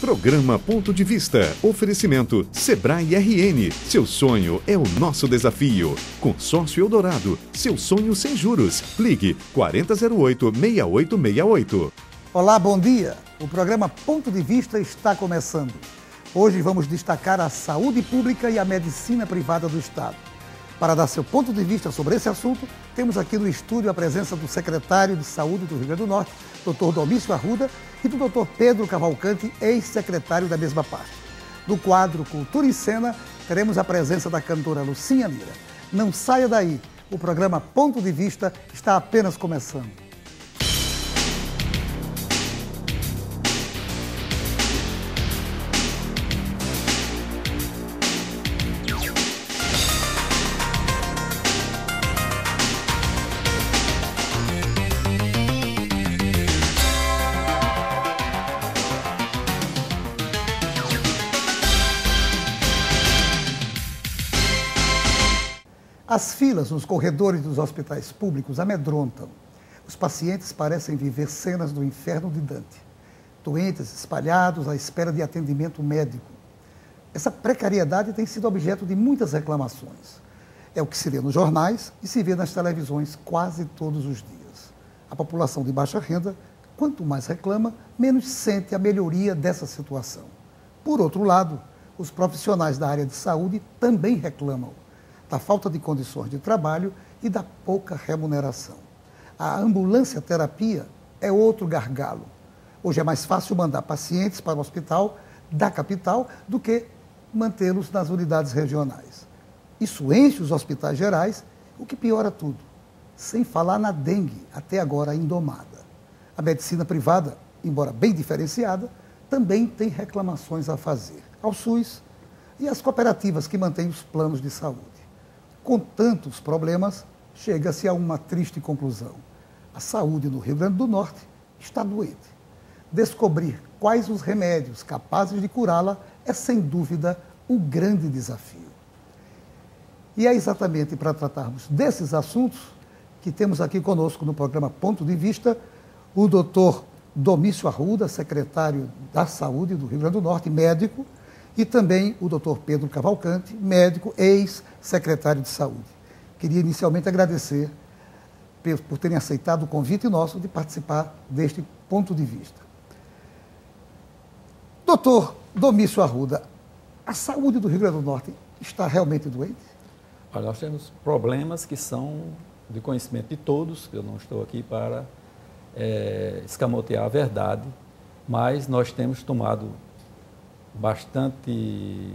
Programa Ponto de Vista. Oferecimento Sebrae RN. Seu sonho é o nosso desafio. Consórcio Eldorado. Seu sonho sem juros. Ligue 4008-6868. Olá, bom dia. O programa Ponto de Vista está começando. Hoje vamos destacar a saúde pública e a medicina privada do Estado. Para dar seu ponto de vista sobre esse assunto, temos aqui no estúdio a presença do secretário de Saúde do Rio Grande do Norte, Dr. Domício Arruda, e do Dr. Pedro Cavalcante, ex-secretário da mesma parte. No quadro Cultura em Cena, teremos a presença da cantora Lucinha Lira. Não saia daí, o programa Ponto de Vista está apenas começando. As filas nos corredores dos hospitais públicos amedrontam. Os pacientes parecem viver cenas do inferno de Dante. Doentes espalhados à espera de atendimento médico. Essa precariedade tem sido objeto de muitas reclamações. É o que se lê nos jornais e se vê nas televisões quase todos os dias. A população de baixa renda, quanto mais reclama, menos sente a melhoria dessa situação. Por outro lado, os profissionais da área de saúde também reclamam da falta de condições de trabalho e da pouca remuneração. A ambulância-terapia é outro gargalo. Hoje é mais fácil mandar pacientes para o hospital da capital do que mantê-los nas unidades regionais. Isso enche os hospitais gerais, o que piora tudo. Sem falar na dengue, até agora indomada. A medicina privada, embora bem diferenciada, também tem reclamações a fazer ao SUS e às cooperativas que mantêm os planos de saúde. Com tantos problemas, chega-se a uma triste conclusão. A saúde no Rio Grande do Norte está doente. Descobrir quais os remédios capazes de curá-la é, sem dúvida, um grande desafio. E é exatamente para tratarmos desses assuntos que temos aqui conosco no programa Ponto de Vista o doutor Domício Arruda, secretário da Saúde do Rio Grande do Norte, médico, e também o Dr. Pedro Cavalcante, médico, ex-secretário de Saúde. Queria inicialmente agradecer por terem aceitado o convite nosso de participar deste ponto de vista. Doutor Domício Arruda, a saúde do Rio Grande do Norte está realmente doente? Olha, nós temos problemas que são de conhecimento de todos, eu não estou aqui para escamotear a verdade, mas nós temos tomado bastante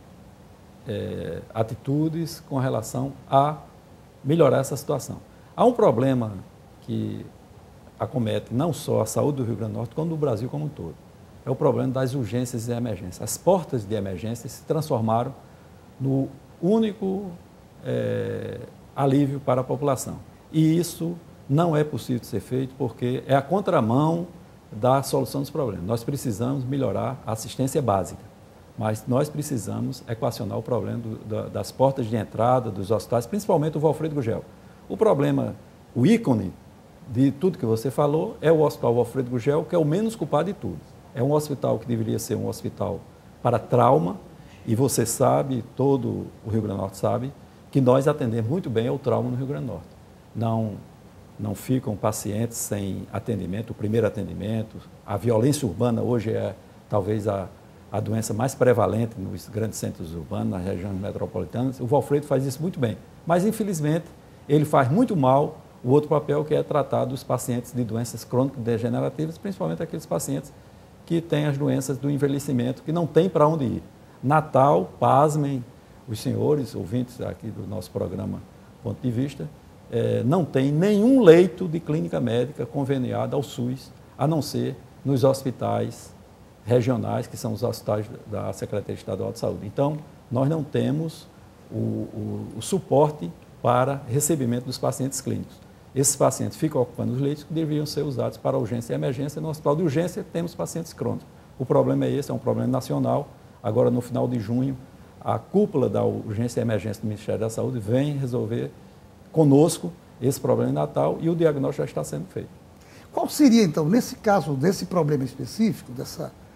atitudes com relação a melhorar essa situação. Há um problema que acomete não só a saúde do Rio Grande do Norte, como do Brasil como um todo. É o problema das urgências e emergências. As portas de emergência se transformaram no único alívio para a população. E isso não é possível de ser feito porque é a contramão da solução dos problemas. Nós precisamos melhorar a assistência básica, mas nós precisamos equacionar o problema das portas de entrada dos hospitais, principalmente o Walfredo Gugel. O problema, o ícone de tudo que você falou é o Hospital Walfredo Gugel, que é o menos culpado de tudo. É um hospital que deveria ser um hospital para trauma, e você sabe, todo o Rio Grande do Norte sabe, que nós atendemos muito bem ao trauma no Rio Grande do Norte. Não ficam pacientes sem atendimento, o primeiro atendimento. A violência urbana hoje é talvez a doença mais prevalente nos grandes centros urbanos, nas regiões metropolitanas. O Walfredo faz isso muito bem, mas infelizmente ele faz muito mal o outro papel, que é tratar dos pacientes de doenças crônicas degenerativas, principalmente aqueles pacientes que têm as doenças do envelhecimento, que não tem para onde ir. Natal, pasmem os senhores ouvintes aqui do nosso programa Ponto de Vista, não tem nenhum leito de clínica médica conveniado ao SUS, a não ser nos hospitais regionais, que são os hospitais da Secretaria Estadual de Saúde. Então, nós não temos o suporte para recebimento dos pacientes clínicos. Esses pacientes ficam ocupando os leitos que deveriam ser usados para urgência e emergência. No hospital de urgência temos pacientes crônicos. O problema é esse, é um problema nacional. Agora, no final de junho, a cúpula da urgência e emergência do Ministério da Saúde vem resolver conosco esse problema em Natal e o diagnóstico já está sendo feito. Qual seria, então, nesse caso, desse problema específico,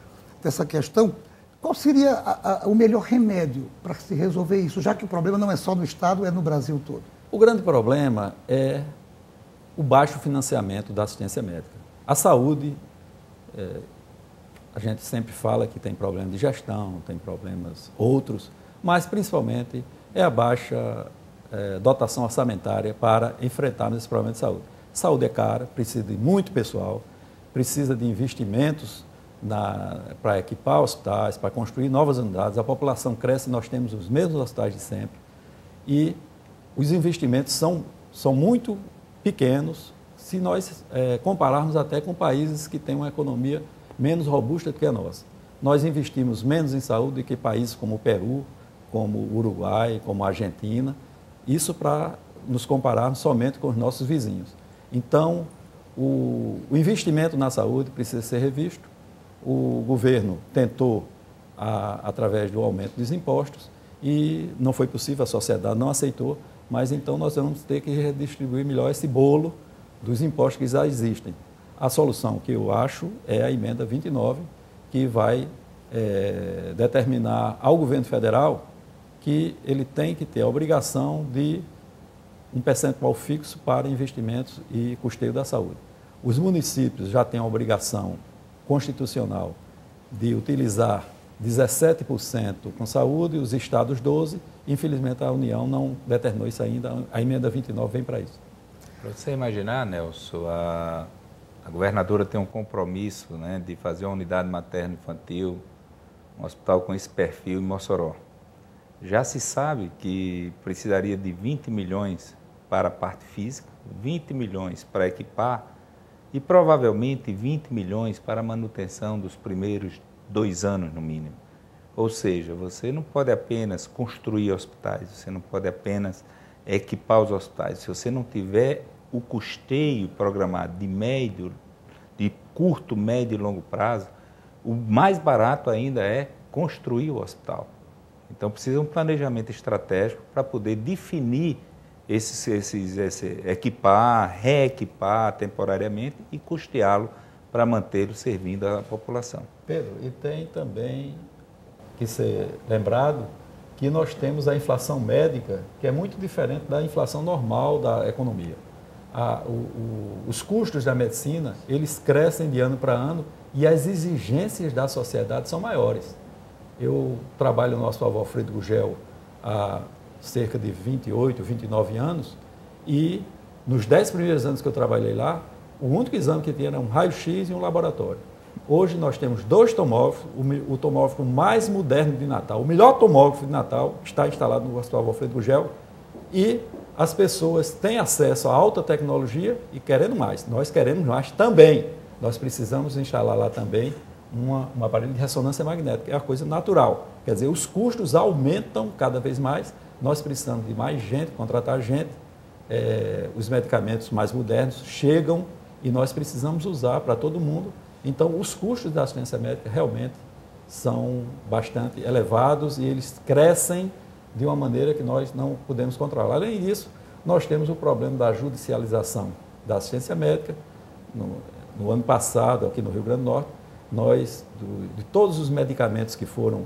dessa questão, qual seria o melhor remédio para se resolver isso, já que o problema não é só no Estado, é no Brasil todo? O grande problema é o baixo financiamento da assistência médica. A saúde, a gente sempre fala que tem problema de gestão, tem problemas outros, mas principalmente é a baixa dotação orçamentária para enfrentarmos esse problema de saúde. Saúde é cara, precisa de muito pessoal, precisa de investimentos para equipar hospitais, para construir novas unidades. A população cresce, nós temos os mesmos hospitais de sempre e os investimentos são muito pequenos se nós compararmos até com países que têm uma economia menos robusta do que a nossa. Nós investimos menos em saúde do que países como o Peru, como o Uruguai, como a Argentina, isso para nos compararmos somente com os nossos vizinhos. Então, o investimento na saúde precisa ser revisto. O governo tentou, através do aumento dos impostos, e não foi possível, a sociedade não aceitou, mas então nós vamos ter que redistribuir melhor esse bolo dos impostos que já existem. A solução que eu acho é a emenda 29, que vai determinar ao governo federal que ele tem que ter a obrigação de um percentual fixo para investimentos e custeio da saúde. Os municípios já têm a obrigação constitucional de utilizar 17% com saúde, os estados 12%. Infelizmente, a União não determinou isso ainda. A emenda 29 vem para isso. Para você imaginar, Nelson, a governadora tem um compromisso, né, de fazer uma unidade materno-infantil, um hospital com esse perfil em Mossoró. Já se sabe que precisaria de 20 milhões para a parte física, 20 milhões para equipar e provavelmente 20 milhões para a manutenção dos primeiros 2 anos, no mínimo. Ou seja, você não pode apenas construir hospitais, você não pode apenas equipar os hospitais. Se você não tiver o custeio programado de curto, médio e longo prazo, o mais barato ainda é construir o hospital. Então precisa um planejamento estratégico para poder definir equipar, reequipar temporariamente e custeá-lo para mantê-lo servindo à população. Pedro, e tem também que ser lembrado que nós temos a inflação médica, que é muito diferente da inflação normal da economia. Os custos da medicina, eles crescem de ano para ano e as exigências da sociedade são maiores. Eu trabalho no Hospital Alfredo Gugel há cerca de 28, 29 anos e nos 10 primeiros anos que eu trabalhei lá, o único exame que tinha era um raio-x e um laboratório. Hoje nós temos 2 tomógrafos, o tomógrafo mais moderno de Natal, o melhor tomógrafo de Natal está instalado no Hospital Alfredo Gugel e as pessoas têm acesso a alta tecnologia e querendo mais. Nós queremos mais também. Nós precisamos instalar lá também um aparelho de ressonância magnética, é uma coisa natural. Quer dizer, os custos aumentam cada vez mais, nós precisamos de mais gente, contratar gente, os medicamentos mais modernos chegam e nós precisamos usar para todo mundo. Então, os custos da assistência médica realmente são bastante elevados e eles crescem de uma maneira que nós não podemos controlar. Além disso, nós temos o problema da judicialização da assistência médica. No ano passado, aqui no Rio Grande do Norte, nós, de todos os medicamentos que foram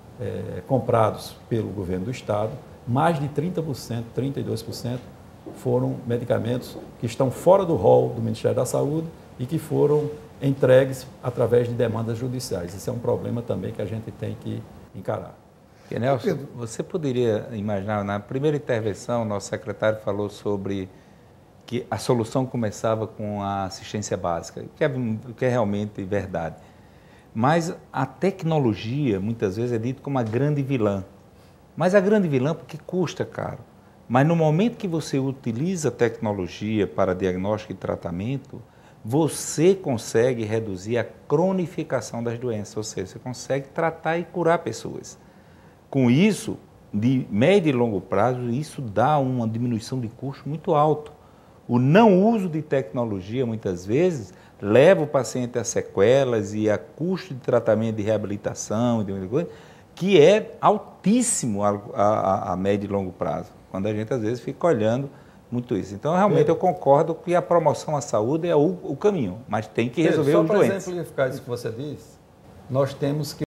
comprados pelo governo do Estado, mais de 30%, 32% foram medicamentos que estão fora do rol do Ministério da Saúde e que foram entregues através de demandas judiciais. Esse é um problema também que a gente tem que encarar. E, Nelson, você poderia imaginar, na primeira intervenção, nosso secretário falou sobre que a solução começava com a assistência básica, o que é realmente verdade. Mas a tecnologia, muitas vezes, é dita como a grande vilã. Mas a grande vilã porque custa caro. Mas no momento que você utiliza a tecnologia para diagnóstico e tratamento, você consegue reduzir a cronificação das doenças, ou seja, você consegue tratar e curar pessoas. Com isso, de médio e longo prazo, isso dá uma diminuição de custo muito alto. O não uso de tecnologia, muitas vezes, leva o paciente a sequelas e a custo de tratamento de reabilitação, que é altíssimo a médio e longo prazo, quando a gente, às vezes, fica olhando muito isso. Então, realmente, eu concordo que a promoção à saúde é o caminho, mas tem que resolver os doentes. Só para exemplificar isso que você diz, nós temos que